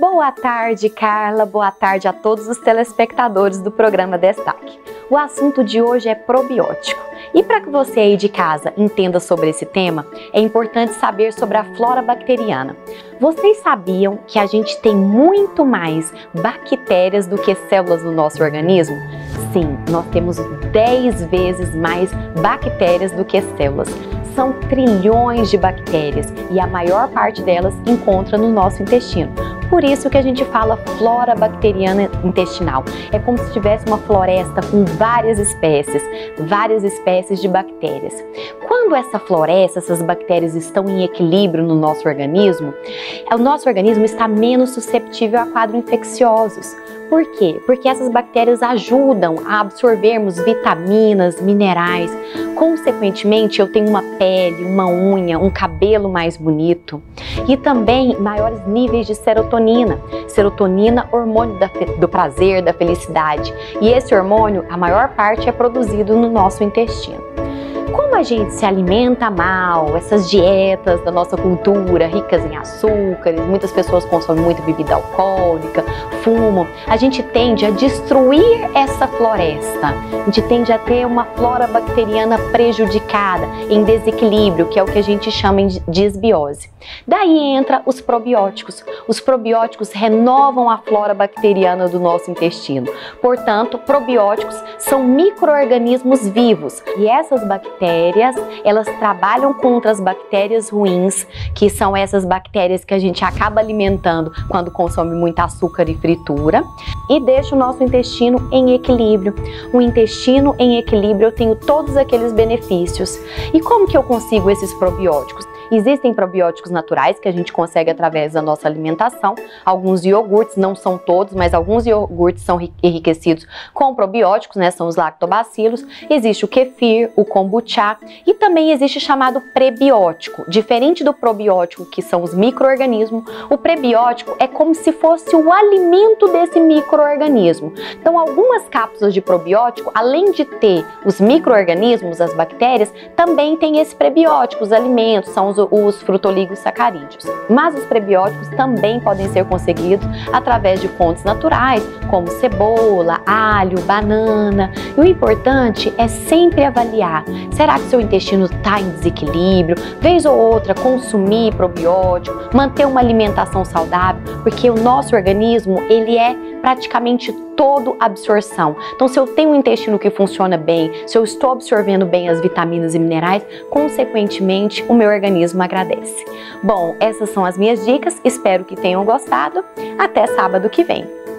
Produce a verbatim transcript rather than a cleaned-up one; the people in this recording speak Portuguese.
Boa tarde, Carla. Boa tarde a todos os telespectadores do programa Destaque. O assunto de hoje é probiótico. E para que você aí de casa entenda sobre esse tema, é importante saber sobre a flora bacteriana. Vocês sabiam que a gente tem muito mais bactérias do que células no nosso organismo? Sim, nós temos dez vezes mais bactérias do que células. São trilhões de bactérias e a maior parte delas encontra no nosso intestino. Por isso que a gente fala flora bacteriana intestinal. É como se tivesse uma floresta com várias espécies, várias espécies de bactérias. Quando essa floresta, essas bactérias estão em equilíbrio no nosso organismo, o nosso organismo está menos susceptível a quadros infecciosos. Por quê? Porque essas bactérias ajudam a absorvermos vitaminas, minerais. Consequentemente, eu tenho uma pele, uma unha, um cabelo mais bonito e também maiores níveis de serotonina. Serotonina, hormônio da, do prazer, da felicidade. E esse hormônio, a maior parte é produzido no nosso intestino. Como a gente se alimenta mal, essas dietas da nossa cultura, ricas em açúcares, muitas pessoas consomem muita bebida alcoólica, fumam, a gente tende a destruir essa floresta, a gente tende a ter uma flora bacteriana prejudicada, em desequilíbrio, que é o que a gente chama de desbiose. Daí entra os probióticos. Os probióticos renovam a flora bacteriana do nosso intestino. Portanto, probióticos são micro-organismos vivos e essas bactérias, elas trabalham contra as bactérias ruins, que são essas bactérias que a gente acaba alimentando quando consome muito açúcar e fritura, e deixa o nosso intestino em equilíbrio. O intestino em equilíbrio, eu tenho todos aqueles benefícios. E como que eu consigo esses probióticos? Existem probióticos naturais que a gente consegue através da nossa alimentação. Alguns iogurtes, não são todos, mas alguns iogurtes são enriquecidos com probióticos, né? São os lactobacilos. Existe o kefir, o kombucha e também existe o chamado prebiótico. Diferente do probiótico, que são os micro-organismos, o prebiótico é como se fosse o alimento desse micro-organismo. Então, algumas cápsulas de probiótico, além de ter os micro-organismos, as bactérias, também tem esse prebiótico, os alimentos, são os os frutoligossacarídeos. Mas os prebióticos também podem ser conseguidos através de fontes naturais, como cebola, alho, banana. E o importante é sempre avaliar, será que seu intestino está em desequilíbrio? Vez ou outra, consumir probiótico, manter uma alimentação saudável, porque o nosso organismo, ele é praticamente todo absorção. Então, se eu tenho um intestino que funciona bem, se eu estou absorvendo bem as vitaminas e minerais, consequentemente, o meu organismo agradece. Bom, essas são as minhas dicas, espero que tenham gostado. Até sábado que vem.